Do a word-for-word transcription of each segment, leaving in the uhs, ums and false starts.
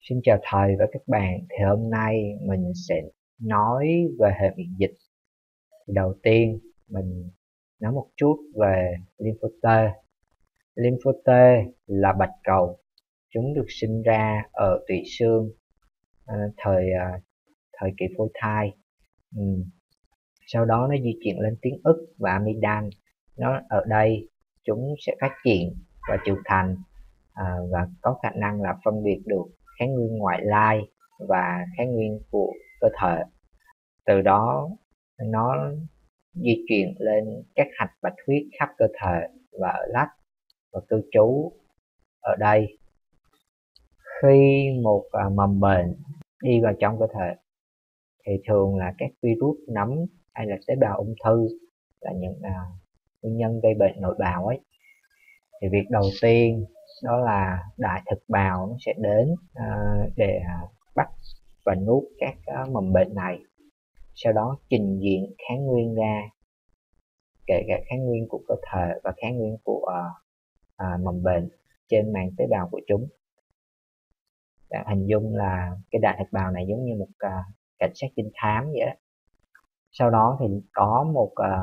Xin chào thầy và các bạn. Thì hôm nay mình sẽ nói về hệ miễn dịch. Thì đầu tiên mình nói một chút về lympho T. Lympho T là bạch cầu. Chúng được sinh ra ở tủy xương à, thời à, thời kỳ phôi thai. Ừ. Sau đó nó di chuyển lên tuyến ức và amidan. Nó ở đây chúng sẽ phát triển và trưởng thành à, và có khả năng là phân biệt được kháng nguyên ngoại lai và kháng nguyên của cơ thể. Từ đó nó di chuyển lên các hạch bạch huyết khắp cơ thể và ở lách và cư trú ở đây. Khi một à, mầm bệnh đi vào trong cơ thể thì thường là các virus, nấm hay là tế bào ung thư là những à, nguyên nhân gây bệnh nội bào ấy. Thì việc đầu tiên đó là đại thực bào nó sẽ đến à, để à, bắt và nuốt các à, mầm bệnh này, sau đó trình diện kháng nguyên ra, kể cả kháng nguyên của cơ thể và kháng nguyên của à, à, mầm bệnh trên màng tế bào của chúng. Bạn hình dung là cái đại thực bào này giống như một à, cảnh sát trinh thám vậy đó. Sau đó thì có một à,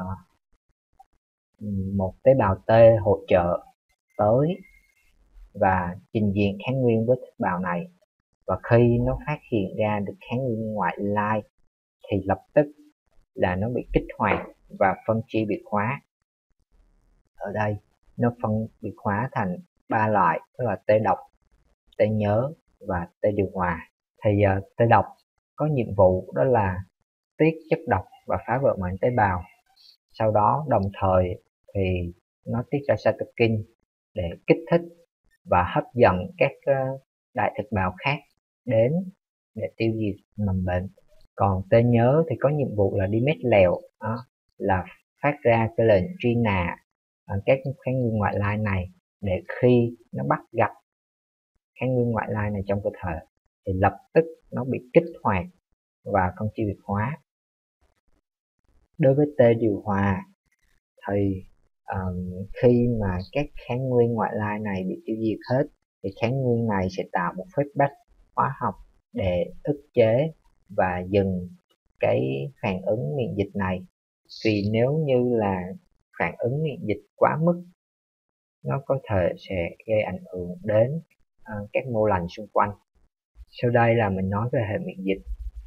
một tế bào T hỗ trợ tới và trình diện kháng nguyên với thực bào này, và khi nó phát hiện ra được kháng nguyên ngoại lai thì lập tức là nó bị kích hoạt và phân chia biệt hóa. Ở đây nó phân biệt hóa thành ba loại, đó là T độc, T nhớ và T điều hòa. Thì uh, T độc có nhiệm vụ đó là tiết chất độc và phá vỡ màng tế bào. Sau đó đồng thời thì nó tiết ra cytokine để kích thích và hấp dẫn các uh, đại thực bào khác đến để tiêu diệt mầm bệnh. Còn T nhớ thì có nhiệm vụ là đi mét lèo, đó, là phát ra cái lệnh truy nã các kháng nguyên ngoại lai này, để khi nó bắt gặp kháng nguyên ngoại lai này trong cơ thể thì lập tức nó bị kích hoạt và phân chia biệt hóa. Đối với T điều hòa thì um, khi mà các kháng nguyên ngoại lai này bị tiêu diệt hết thì kháng nguyên này sẽ tạo một feedback hóa học để ức chế và dừng cái phản ứng miễn dịch này. Vì nếu như là phản ứng miễn dịch quá mức, nó có thể sẽ gây ảnh hưởng đến uh, các mô lành xung quanh. Sau đây là mình nói về hệ miễn dịch.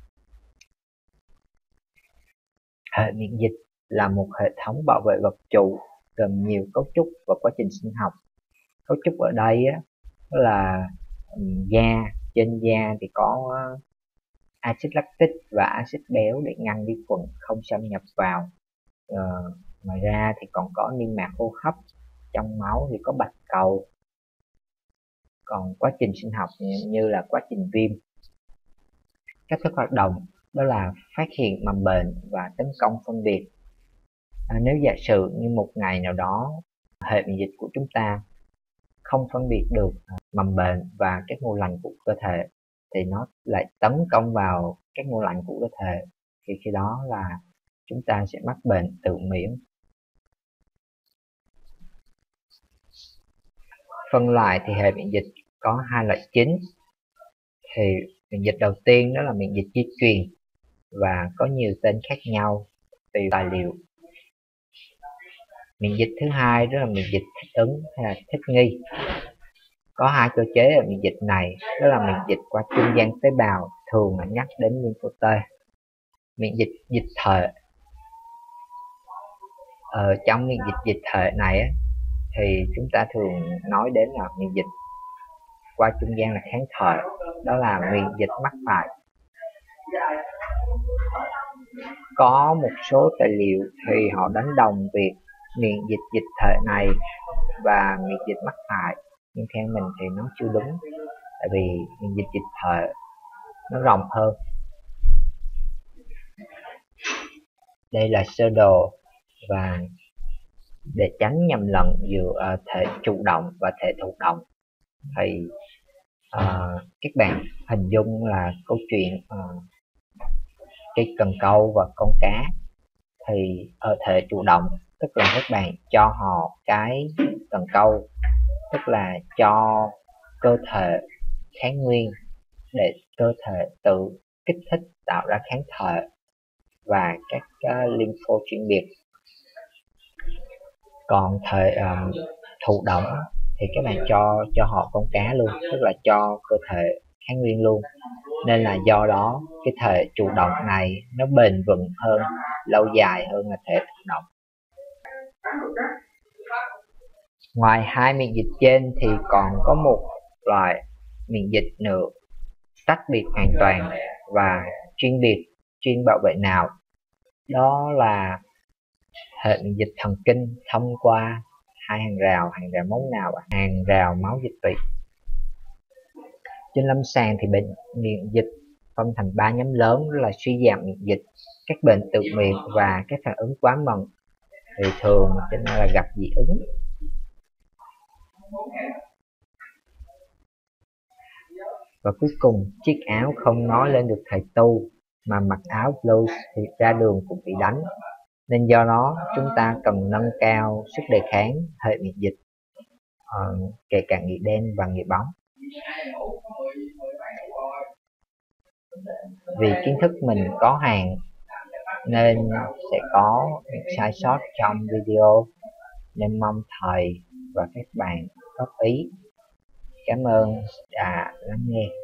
Hệ miễn dịch là một hệ thống bảo vệ vật chủ gồm nhiều cấu trúc và quá trình sinh học. Cấu trúc ở đây á, là um, da, trên da thì có uh, axit lactic và axit béo để ngăn vi khuẩn không xâm nhập vào. Uh, ngoài ra thì còn có niêm mạc hô hấp, trong máu thì có bạch cầu. Còn quá trình sinh học như, như là quá trình viêm. Cách thức hoạt động đó là phát hiện mầm bệnh và tấn công phân biệt. À, nếu giả sử như một ngày nào đó hệ miễn dịch của chúng ta không phân biệt được mầm bệnh và các mô lành của cơ thể thì nó lại tấn công vào các mô lành của cơ thể, thì khi đó là chúng ta sẽ mắc bệnh tự miễn. Phân loại thì hệ miễn dịch có hai loại chính. Thì miễn dịch đầu tiên đó là miễn dịch di truyền và có nhiều tên khác nhau tùy tài liệu. Miễn dịch thứ hai đó là miễn dịch thích ứng hay là thích nghi. Có hai cơ chế ở miễn dịch này, đó là miễn dịch qua trung gian tế bào, thường là nhắc đến lympho T. Miễn dịch dịch thể. Ở trong miễn dịch dịch thể này á, thì chúng ta thường nói đến là miễn dịch qua trung gian là kháng thể, đó là miễn dịch mắc phải. Có một số tài liệu thì họ đánh đồng việc miễn dịch dịch thể này và miễn dịch mắc phải, nhưng theo mình thì nó chưa đúng, tại vì miễn dịch dịch thể nó rộng hơn. Đây là sơ đồ, và để tránh nhầm lẫn giữa thể chủ động và thể thụ động thì uh, các bạn hình dung là câu chuyện uh, cây cần câu và con cá. Thì ở thể chủ động tức là các bạn cho họ cái cần câu, tức là cho cơ thể kháng nguyên để cơ thể tự kích thích tạo ra kháng thể và các uh, lympho chuyên biệt. Còn thời um, thụ động thì các bạn cho cho họ con cá luôn, tức là cho cơ thể kháng nguyên luôn, nên là do đó cái thể chủ động này nó bền vững hơn, lâu dài hơn là thể thụ động. Ngoài hai miễn dịch trên thì còn có một loại miễn dịch nữa tách biệt hoàn toàn và chuyên biệt, chuyên bảo vệ não, đó là hệ miễn dịch thần kinh thông qua hai hàng rào, hàng rào máu não và hàng rào máu dịch vị. Trên lâm sàng thì bệnh miễn dịch phân thành ba nhóm lớn, đó là suy giảm miễn dịch, các bệnh tự miễn và các phản ứng quá mần, thì thường cho nên là gặp dị ứng. Và cuối cùng, chiếc áo không nói lên được thầy tu, mà mặc áo blues thì ra đường cũng bị đánh. Nên do đó chúng ta cần nâng cao sức đề kháng, hệ miễn dịch, uh, kể cả nghĩa đen và nghĩa bóng. Vì kiến thức mình có hạn nên sẽ có những sai sót trong video, nên mong thầy và các bạn góp ý. Cảm ơn đã lắng nghe.